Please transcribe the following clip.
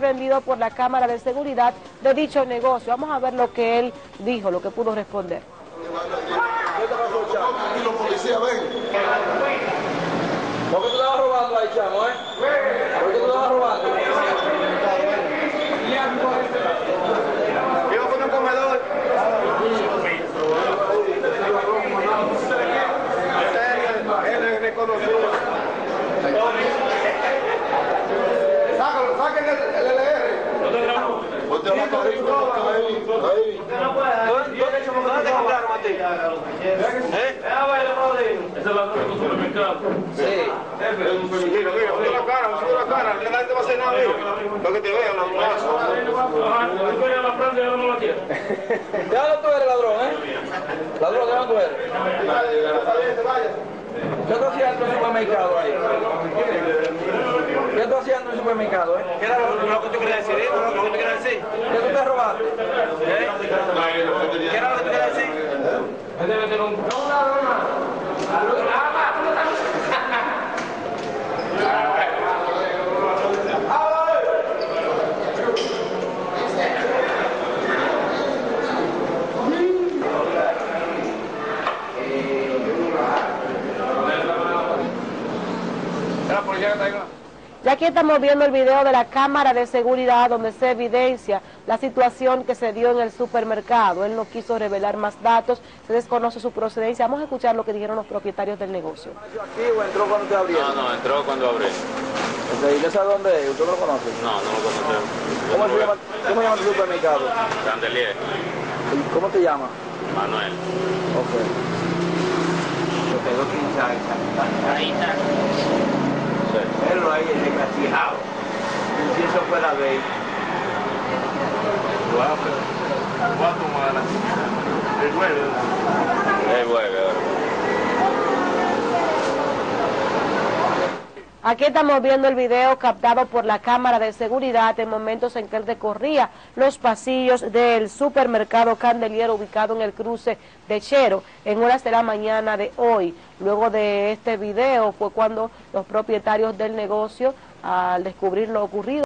sorprendido por la cámara de seguridad de dicho negocio. Vamos a ver lo que él dijo, lo que pudo responder. ¿Qué te pasó, chamo? Y los policías ven. ¿Por qué tú estabas robando ahí, chamo, ¿Por qué tú estabas robando? Yo con un comedor. Él es reconocido. Sácalo, saquen el LR. Ponte la mascarilla. Ahí. ¿Dónde te compraron a ti? Esa es la droga del supermercado. Sí. Mira, ponte la cara, que nadie te va a hacer nada. Lo que te vean, la plaza. Tú ya la prende y yo no la quiero. ¿De dónde tú eres, ladrón, Ladrón, ¿de dónde tú eres? ¿Qué tú hacías en el supermercado ahí? ¿Qué tú hacías en el supermercado, ¿Qué era lo que tú querías decir? ¿Lo que tú querías decir? ¿Qué tú te robaste? ¿Qué era lo que tú querías decir? Debe tener un... Ya aquí estamos viendo el video de la cámara de seguridad donde se evidencia la situación que se dio en el supermercado. Él no quiso revelar más datos, se desconoce su procedencia. Vamos a escuchar lo que dijeron los propietarios del negocio. ¿Aquí o entró cuando te abrieron? No, entró cuando abrí. ¿Y no sabe dónde es? ¿Usted lo conoce? No lo conocemos. ¿Cómo se llama tu supermercado? Candelier, ¿Y cómo te llamas? Manuel. Ok. Quedó pinchada. Ahí está. Sí. Pero ahí es descastigado. Si eso fuera ley. Voy a tomar el huevo. El vuelve ahora. Aquí estamos viendo el video captado por la cámara de seguridad en momentos en que él recorría los pasillos del supermercado Candelier ubicado en el cruce de Chero en horas de la mañana de hoy. Luego de este video fue cuando los propietarios del negocio, al descubrir lo ocurrido,